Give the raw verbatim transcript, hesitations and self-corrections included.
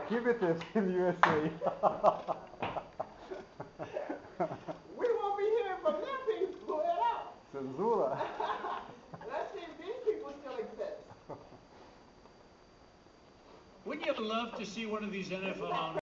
prohibited in U S A. We won't be hearing from them people at all. Censura. Let's see if these people still exist. Wouldn't you love to see one of these N F L owners